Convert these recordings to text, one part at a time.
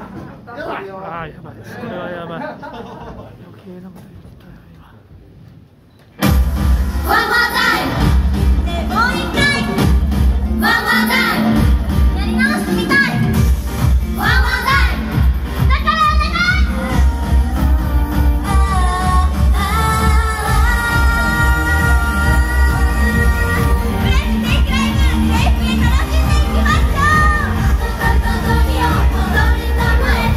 ああ、やばいです。これはやばい。余計なこと言ったよ、今。 One more time! ねえ、もう一回 One more time! やり直してみたい One more time! だからお願いブレイクテイクライブ、レイプへ楽しんでいきましょう時を戻りたまえ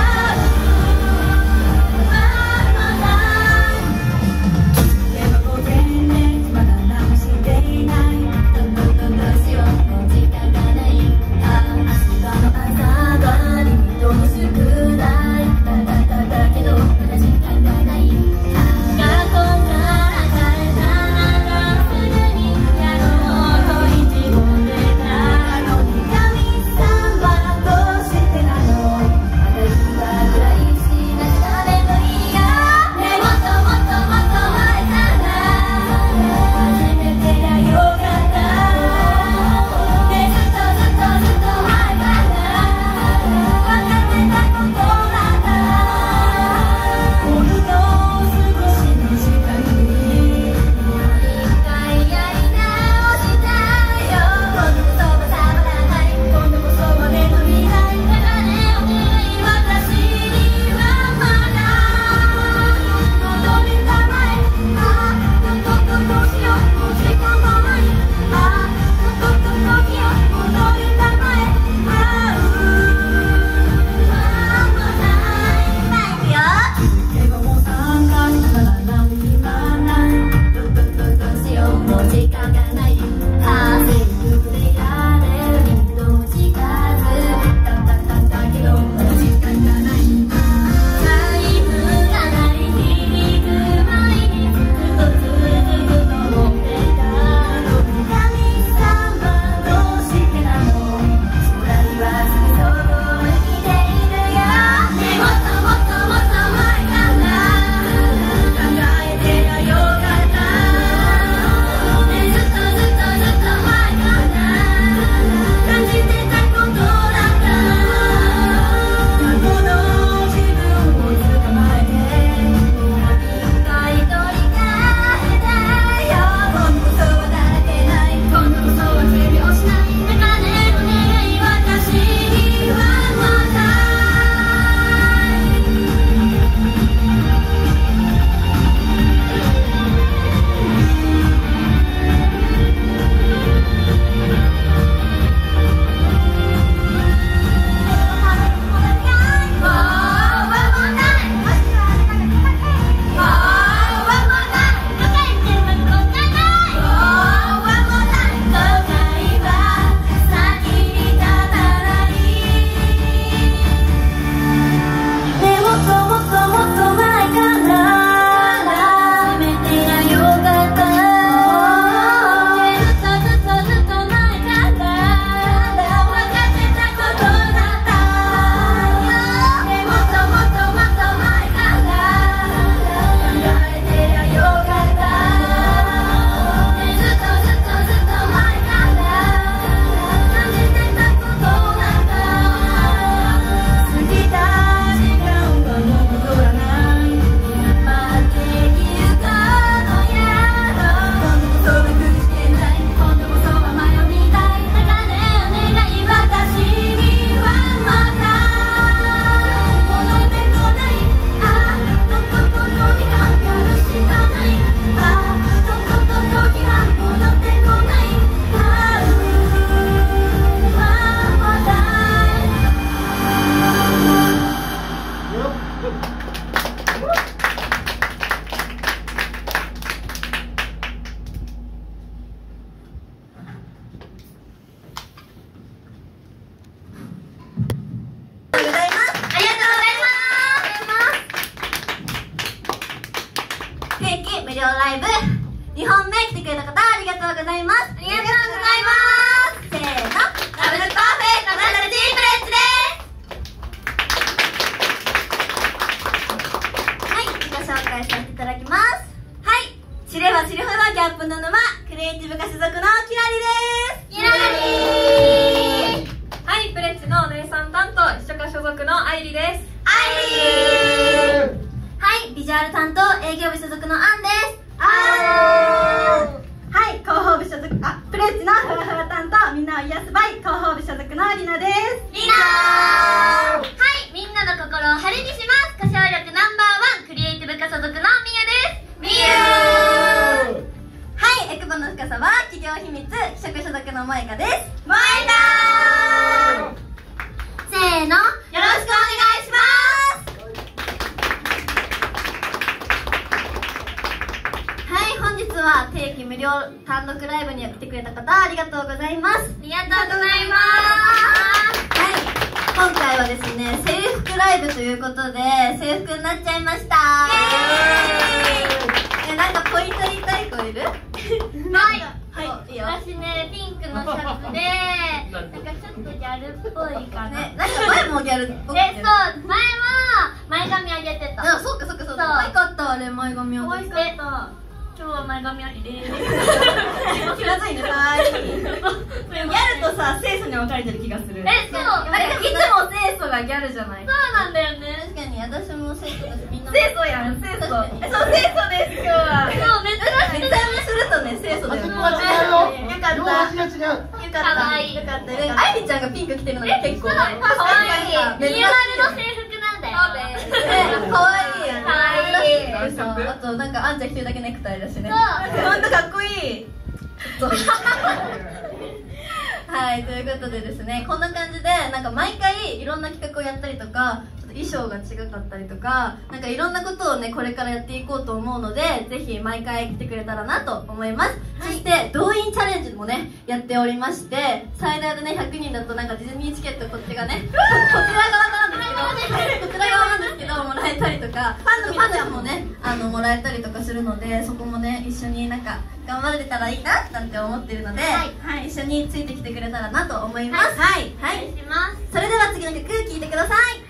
無料ライブ2本目来てくれた方ありがとうございます。ありがとうございます。せーの、ダブルパーフェクトナダル G プレッツです。はい、自己紹介させていただきます。はい、知れば知るほどギャップの沼クリエイティブ科所属のキラリです。キラリー。 はい、プレッツのお姉さん担当秘書課所属属の愛理です。 はい、ビジュアル担当営業部所属のアンです。 はい、広報部所属、プレッチのふわふわ担当、みんなを癒すバイ広報部所属のりなです。 リナー。はい、みんなの心を晴れにします。歌唱力ナンバー1クリエイティブ科所属のみゆです。みゆー。はい、エクボの深さは企業秘密企職所属の萌香です。萌香ー。せーの、よろしくお願いします。はい、本日は定期無料単独ライブに来てくれた方ありがとうございます。ありがとうございます。はい、今回はですね、制服ライブということで制服になっちゃいました。なんかポイント言いたい子いる？はい、いいよ。私ね、ピンクのシャツでなんかちょっとギャルっぽいかな。なんか前もギャルっぽい。そう、前は前髪上げてた。そっか。可愛かったあれ、前髪上げてた。今日は前髪ありです。気まずいね、ギャルとさ、清楚に分かれてる気がする。そう、いつも清楚がギャルじゃない。そうなんだよね。確かに、私も清楚だし、みんな清楚やん、清楚。そう、清楚です、今日は。そう、珍しい。見た目するとね、清楚だよね。よかった。よかった。あいりちゃんがピンク着てるのが結構かわいい。ビジュアルの制服なんだよ。かわいいよね。かわいい。あと、なんかあんちゃん着てるだけネクタイだしね。ほんとかっこいい。はい、ということでですね、こんな感じでなんか毎回いろんな企画をやったりとか、ちょっと衣装が違かったりとか、なんかいろんなことをねこれからやっていこうと思うので、ぜひ毎回来てくれたらなと思います。そして動員チャレンジもねやっておりまして、最大でね100人だとなんかディズニーチケットこっちがねこちら側なんですけどもらえたりとか、ファンの皆さんもねもらえたりとかするので、そこもね一緒になんか頑張れたらいいななんて思ってるので、一緒についてきてくれたらなと思います。はい、それでは次の曲聴いてください。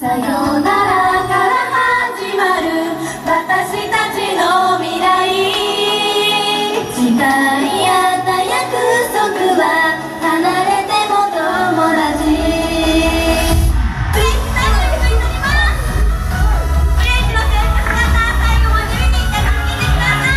さよならから始まる私たちの未来誓い合った約束は離れても友達ブレイチ最後の曲になりますブレイチの制作方最後まで見に行って聴いてくださ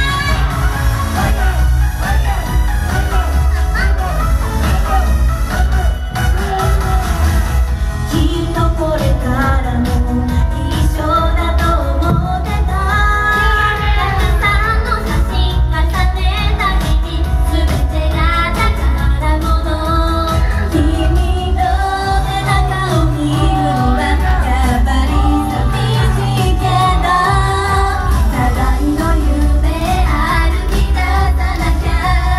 いきっとこれからも一緒だと思ってたたくさんの写真重ねた日々全てが宝物君と背中を見るのはやっぱり寂しいけど互いの夢歩き出さなきゃ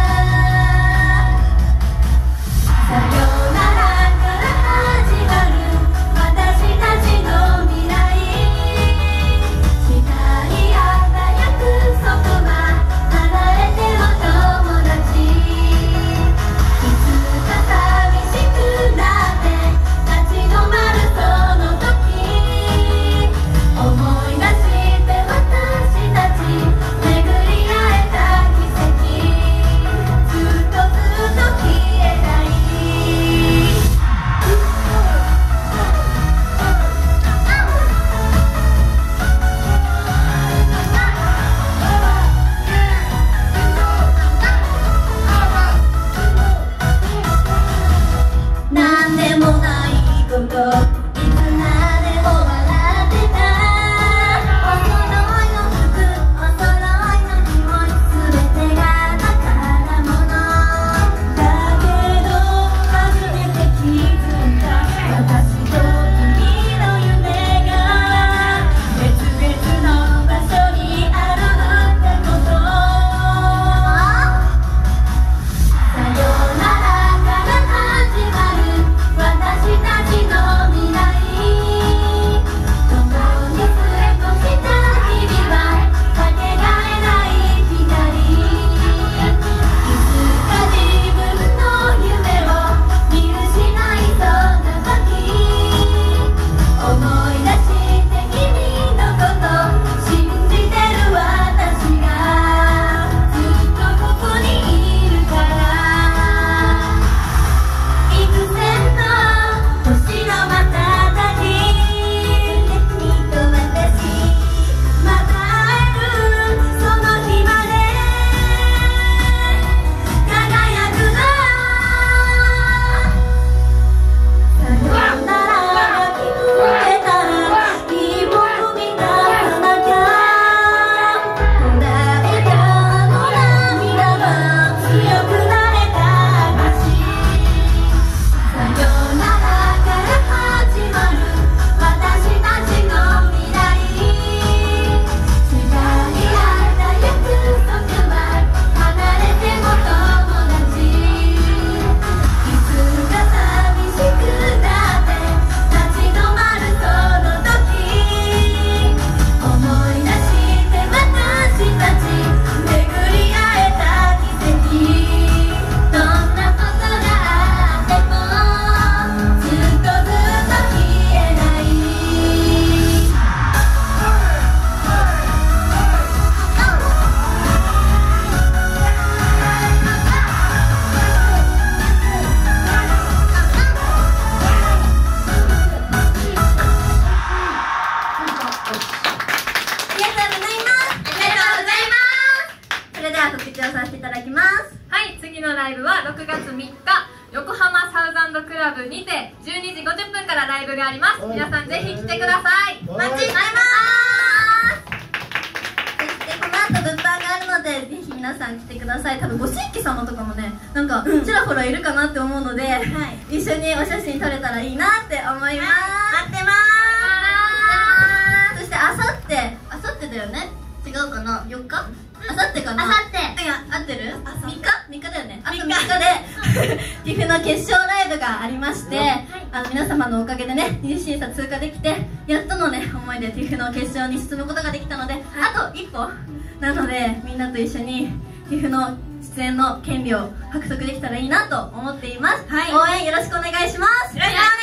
さよならから始まる私たちの未来誓い合った約束は離れても友達いつか寂しくなって立ち止まるその時思い出して私たち巡り合えた奇跡ずっとずっと消えないなんでもないこといつまでも笑ってたお揃いの服お揃いの匂い全てが宝物だけど初めて気づいた私と君の夢が別々の場所にあるってことさよならから始まる私たちの未来共に過ごした日々はかけがえない光いつか自分の夢を見失いそうな時思い出して君のこと信じてる私がずっとここにいるから幾千の星の瞬き君と私また会えるその日まで輝くのさよならが聞こえたら一歩踏み出さなきゃこらえたあの涙は強くなれた証さよならから始まる私たちの未来誓い合った約束は離れても友達いつか寂しくなって立ち止まるその時思い出して私たち巡り合えた奇跡どんなことがあってもずっとずっと消えないありがとうございますありがとうございますそれでは告知をさせていただきますはい、次のライブは6月3日横浜サウザンドクラブにて12時50分からライブがあります。皆さんぜひ来てください。 お待ちしておりますそしてこの後物販があるのでぜひ皆さん来てください。多分ご新規様とかもねなんかちらほらいるかなって思うので、一緒にお写真撮れたらいいなって思います。待ってます。そしてあさってだよね、違うかな、4日あさってかな、あさっていや合ってる、3日だよね、あと3日でTIFFの決勝ライブがありまして、皆様のおかげでね二次審査通過できてやっとのね思いで TIFFの決勝に進むことができたので、あと一歩なのでみんなと一緒に TIFFの出演の権利を獲得できたらいいなと思っています。応援よろしくお願いします。よろしくお願いします。